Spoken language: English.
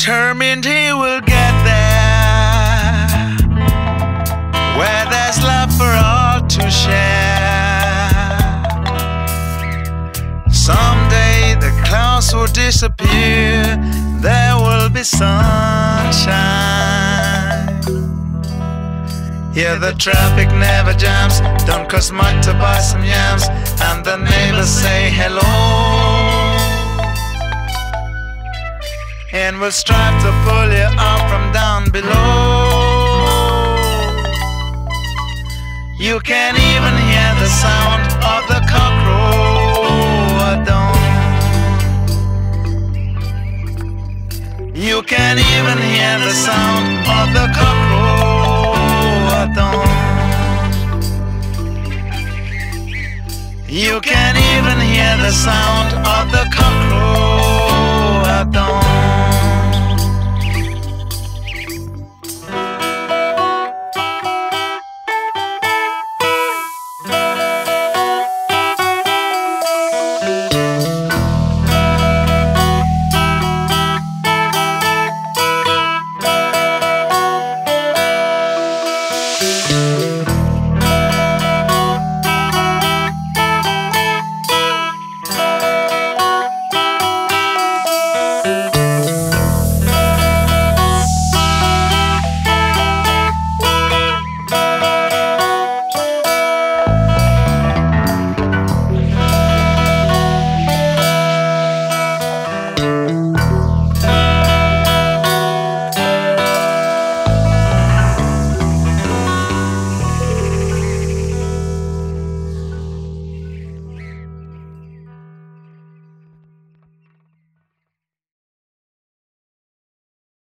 determined he will get there, where there's love for all to share. Someday the clouds will disappear, there will be sunshine. Here the traffic never jams, don't cost much to buy some yams, and the neighbors say hello, and we'll strive to pull you up from down below. You can't even hear the sound of the cockroach at dawn. You can't even hear the sound of the cockroach at dawn. You can't even hear the sound of the cockroach at dawn.